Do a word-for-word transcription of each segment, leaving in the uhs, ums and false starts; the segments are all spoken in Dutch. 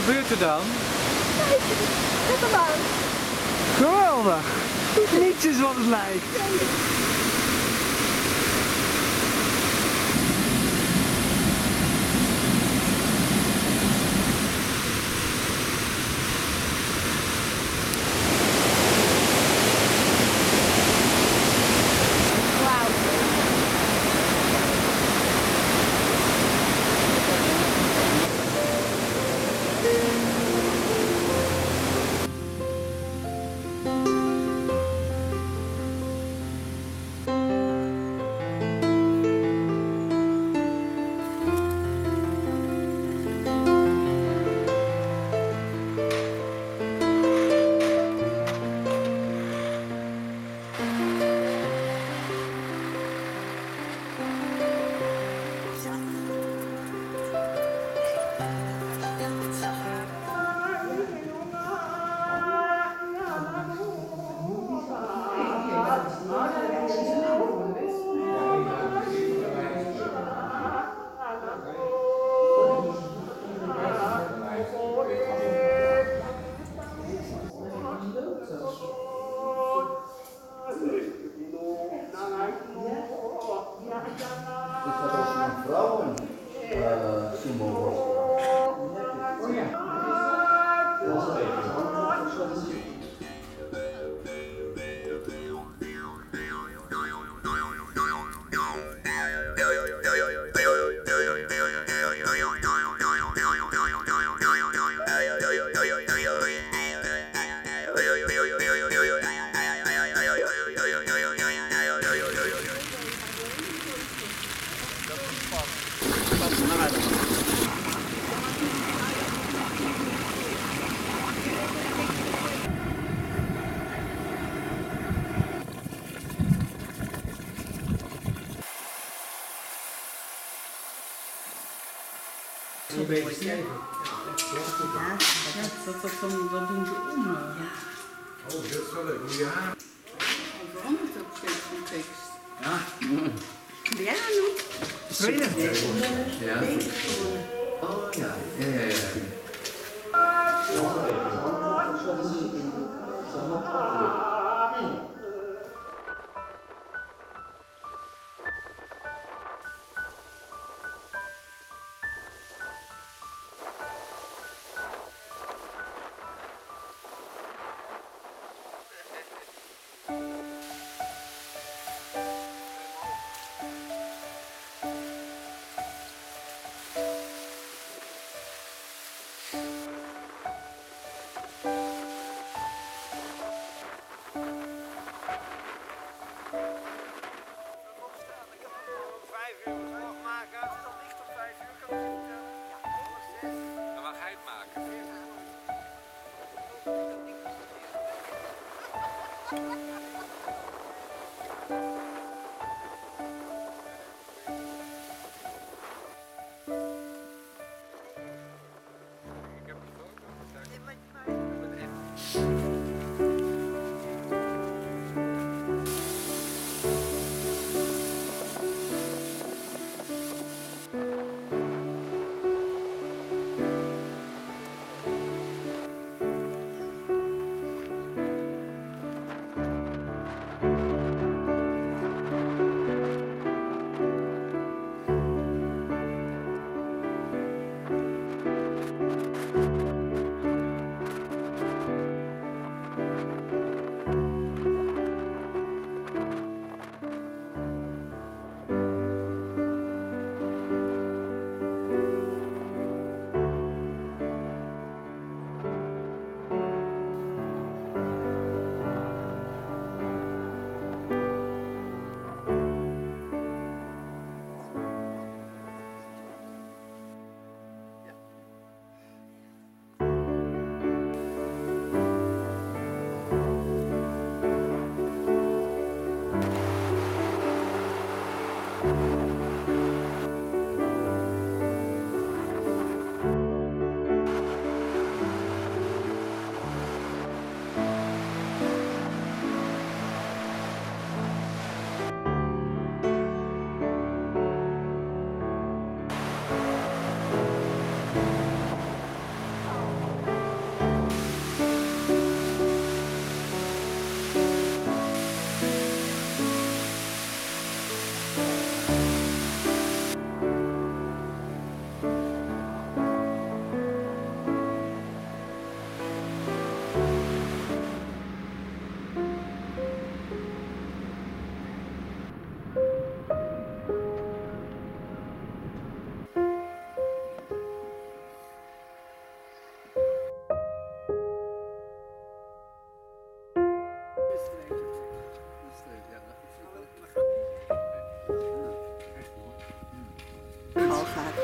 gebeurt er dan? Kijk hem aan. Geweldig! Niets is wat het lijkt. Zo beetje stijven. Ja, dat, dat, dat, dat doen ze om. Oh, dat is wel leuk. Ja. Het verandert ook steeds van tekst. Ja. Ben jij nou nog? Tweede? Ja. Oh ja, ja, ja, ja.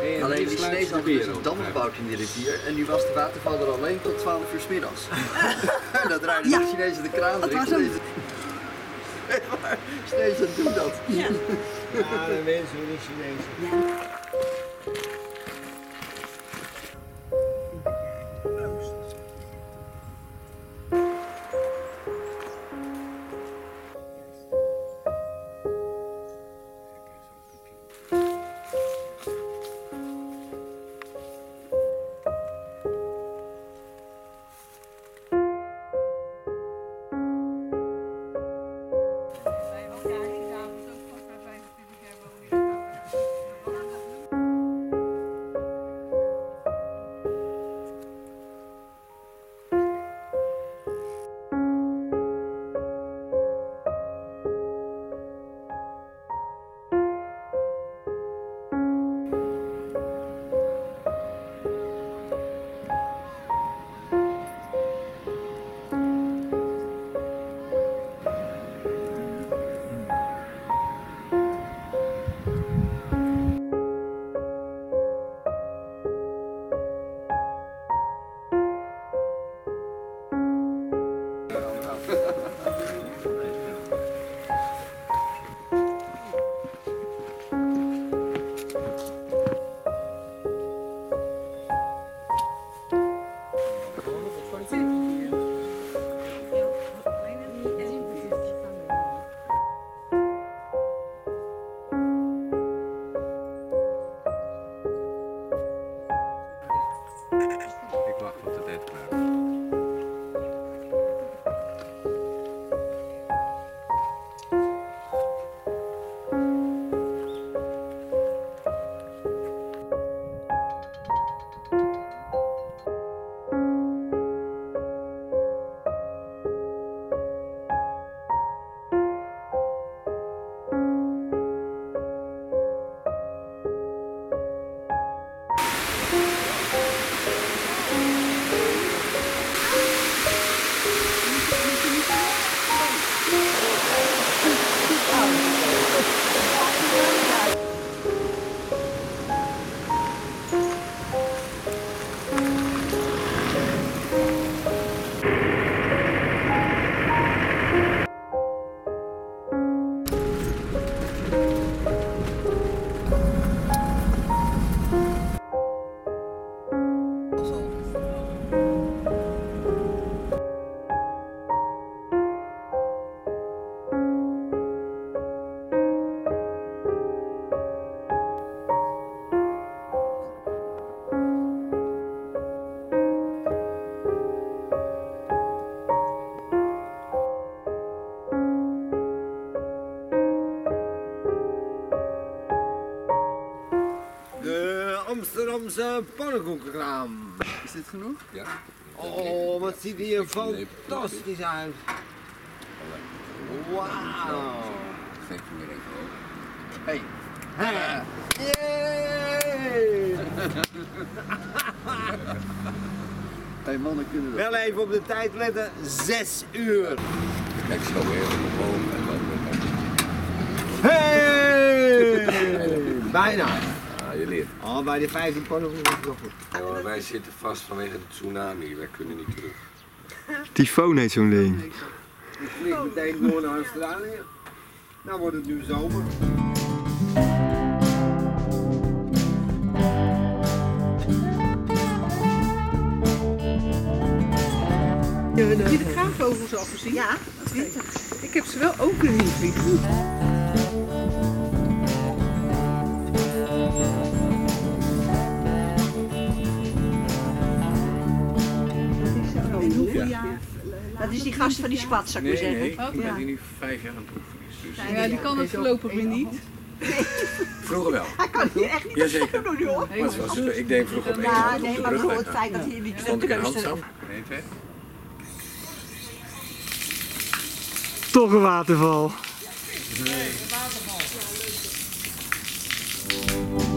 Alleen die Chinezen hadden dus een dam gebouwd in die rivier en nu was de waterval er alleen tot twaalf uur 's middags. En dan draaiden de Chinezen de kraan erin. Dat was een... Chinezen doen dat. Ja, ja de mensen willen Chinezen. Ja. Amsterdamse pannenkoekenkraam. Is dit genoeg? Ja. Oh, wat ziet hier fantastisch uit. Wauw. Geef me weer even op. Hey. Hey. Yay. Hey mannen kunnen dat. Wel even op de tijd letten, zes uur. Kijk zo weer op de boom en dan... Hey. Bijna. Ja, je leert. Oh, bij de vijftien pannenkoeken is het nog goed. Ja, maar wij zitten vast vanwege de tsunami, wij kunnen niet terug. Tyfoon heet zo'n ding. Ik vlieg meteen door naar Australië. Nou wordt het nu zomer. Heb je de kraanvogels al gezien? Ja, twintig. Ik heb ze wel open zien vliegen. dat is die gast van die squat, zou ik maar zeggen. Nee, nee, ik ben hier nu vijf jaar aan het oefenen. Dus Ja, die kan het voorlopig weer niet. vroeger wel. Hij kan hier echt niet Jazeker. doen, joh. Maar het was, ik deed vroeger op één Ja, hand op nee, de maar brug. gewoon het feit dat hij niet Stond ik een kunst- handstaf. één, twee. Toch een waterval. Nee, de waterval.